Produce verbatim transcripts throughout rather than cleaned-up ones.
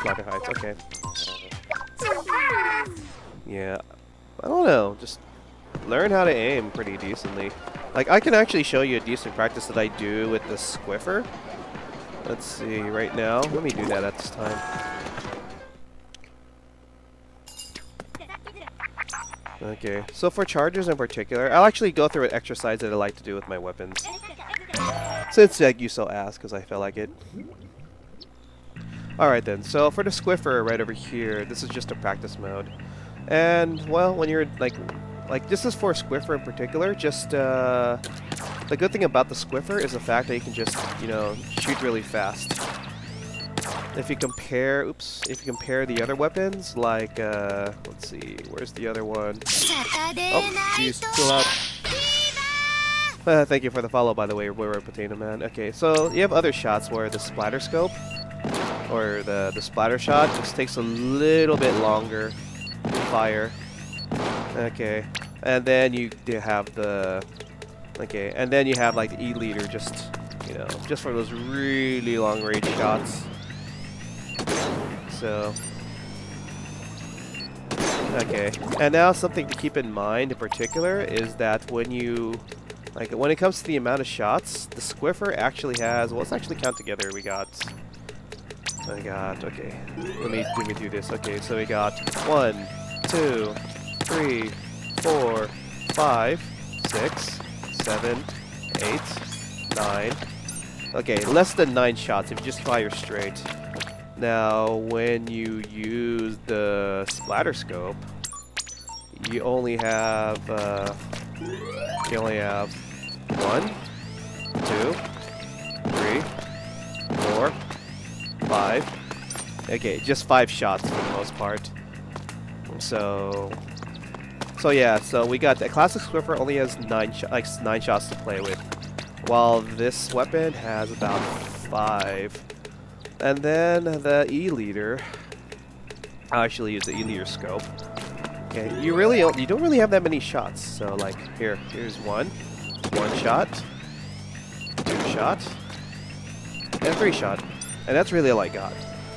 blocking heights. Okay. Yeah. I don't know. Just learn how to aim pretty decently. Like, I can actually show you a decent practice that I do with the Squiffer. Let's see, right now. Let me do that at this time. Okay, so for charges in particular, I'll actually go through an exercise that I like to do with my weapons. Since like, you so asked, because I feel like it. Alright then, so for the Squiffer right over here, this is just a practice mode. And, well, when you're, like, like this is for Squiffer in particular, just, uh, the good thing about the Squiffer is the fact that you can just, you know, shoot really fast. If you compare, oops, if you compare the other weapons, like, uh, let's see, where's the other one? Oh, geez, too loud. Uh, thank you for the follow, by the way, we're Potato Man. Okay, so you have other shots where the splatter scope, or the, the splatter shot, just takes a little bit longer to fire. Okay, and then you have the, okay, and then you have like the E-leader, just, you know, just for those really long range shots. So, okay, and now something to keep in mind in particular is that when you, like, when it comes to the amount of shots, the Squiffer actually has, well, let's actually count together. We got, I got, okay, let me, let me do this. Okay, so we got one, two, three, four, five, six, seven, eight, nine. Okay, less than nine shots if you just fire straight. Now, when you use the splatter scope, you only have uh, you only have one, two, three, four, five. Okay, just five shots for the most part. So, so yeah. So we got the classic Squiffer only has nine sh like nine shots to play with, while this weapon has about five. And then the E-leader, I actually use the E-leader scope. Okay, you really don't, you don't really have that many shots. So like here, here's one, one shot, two shot, and three shot, and that's really all I got.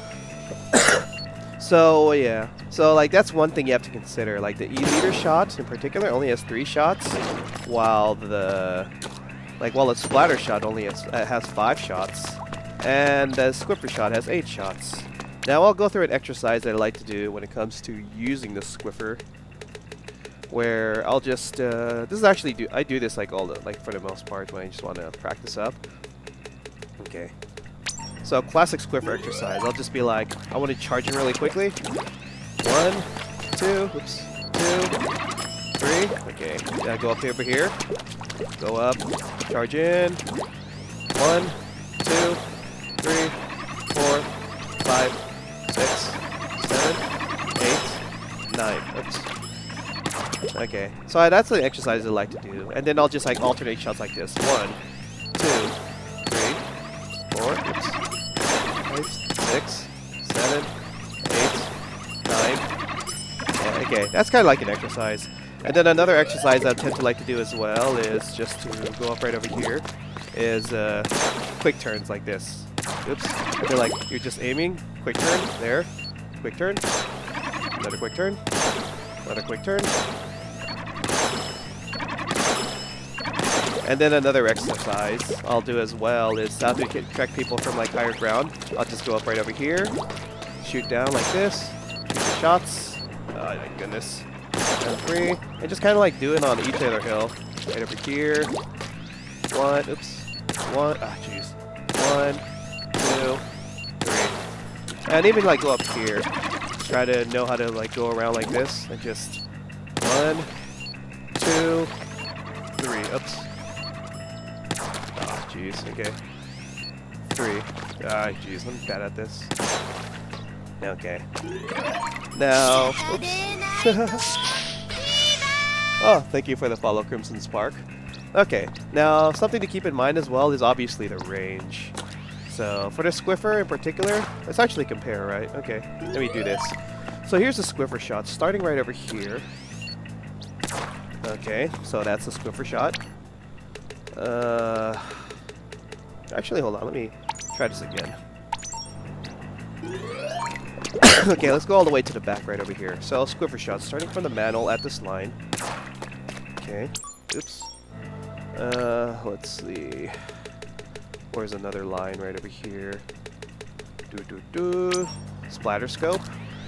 So yeah, so like that's one thing you have to consider. Like the E-leader shot in particular only has three shots, while the like while the splatter shot only has, uh, has five shots. And the Squiffer shot has eight shots. Now I'll go through an exercise that I like to do when it comes to using the Squiffer, where I'll just uh, this is actually do I do this like all the like for the most part when I just want to practice up. Okay. So classic Squiffer exercise. I'll just be like, I want to charge in really quickly. One, two, oops, two, three. Okay. Yeah, go up over here. Go up. Charge in. One, two. Three, four, five, six, seven, eight, nine. Oops. Okay, so I, that's the exercise I like to do, and then I'll just like alternate shots like this. One, two, three, four, oops, five, six, seven, eight, nine. Yeah, okay, that's kind of like an exercise. And then another exercise I tend to like to do as well is just to go up right over here. Is uh, quick turns like this. Oops. I feel like you're just aiming. Quick turn. There. Quick turn. Another quick turn. Another quick turn. And then another exercise I'll do as well is how to track people from like higher ground. I'll just go up right over here. Shoot down like this. Shoot the shots. Oh my goodness. And three. And just kind of like do it on each other hill. Right over here. One. Oops. One. Ah, jeez. One. Two, three, and even like go up here. Try to know how to like go around like this, and just one, two, three. Oops. Oh, jeez. Okay. Three. Ah, jeez. I'm bad at this. Okay. Now. Oops. Oh, thank you for the follow, Crimson Spark. Okay. Now, something to keep in mind as well is obviously the range. So, for the Squiffer in particular, let's actually compare, right? Okay, let me do this. So here's the Squiffer shot, starting right over here. Okay, so that's the Squiffer shot. Uh, actually, hold on, let me try this again. Okay, let's go all the way to the back right over here. So, squiffer shots, starting from the mantle at this line. Okay, oops. Uh, let's see. Where's another line right over here? Do do do. Splatter scope.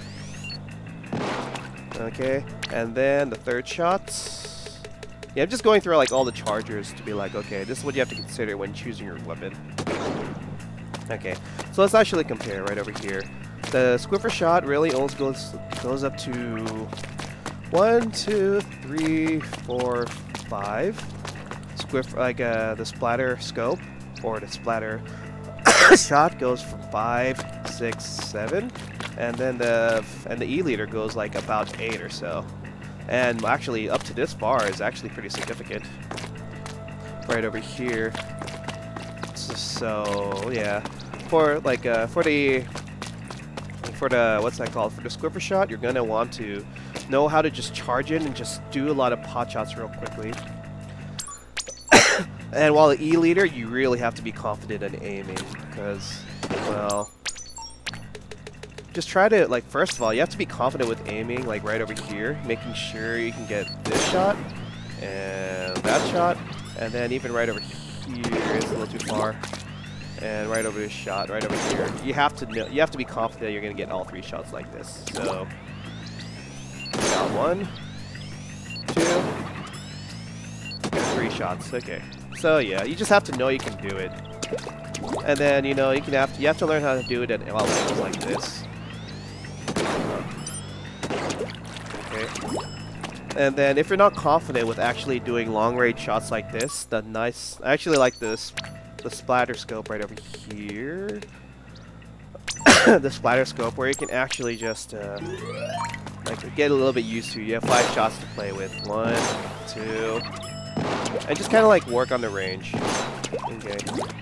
Okay, and then the third shot. Yeah, I'm just going through like all the chargers to be like, okay, this is what you have to consider when choosing your weapon. Okay, so let's actually compare right over here. The squiffer shot really only goes goes up to one, two, three, four, five. Squiff like uh, the splatter scope or the splatter shot goes from five, six, seven, and then the and the E-liter goes like about eight or so. And actually, up to this bar is actually pretty significant. Right over here. So, so yeah, for like uh, for the for the what's that called? For the squiffer shot, you're gonna want to know how to just charge in and just do a lot of pot shots real quickly. And while the E-liter, you really have to be confident in aiming because, well, just try to, like, first of all, you have to be confident with aiming, like, right over here, making sure you can get this shot, and that shot, and then even right over here is a little too far, and right over this shot, right over here. You have to know, you have to be confident you're going to get all three shots like this. So, got one, two, and three shots. Okay. So, yeah, you just have to know you can do it. And then, you know, you can have to, you have to learn how to do it at angles like this. Okay. And then if you're not confident with actually doing long range shots like this, the nice I actually like this the splatter scope right over here. The splatter scope where you can actually just uh, like get a little bit used to. You have five shots to play with. One, two, and just kinda like work on the range. Okay.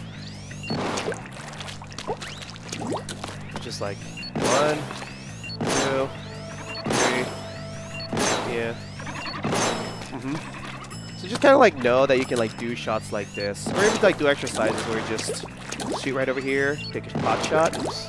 Just like one, two, three, yeah. Mm-hmm. So just kind of like know that you can like do shots like this, or even like do exercises where you just shoot right over here, take a pot shot. Oops.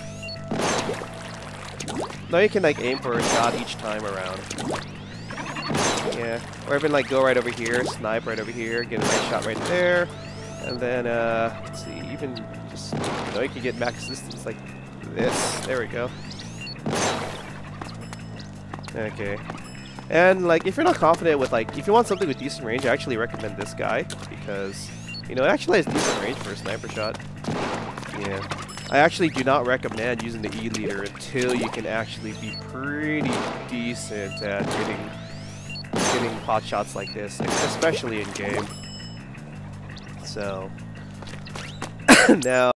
Now you can like aim for a shot each time around. Yeah, or even like go right over here, snipe right over here, get a nice shot right there, and then uh, let's see, even just you know you can get max distance like this. There we go. Okay. And like if you're not confident with like if you want something with decent range, I actually recommend this guy because you know it actually has decent range for a sniper shot. Yeah. I actually do not recommend using the E-liter until you can actually be pretty decent at getting getting pot shots like this, especially in game. So now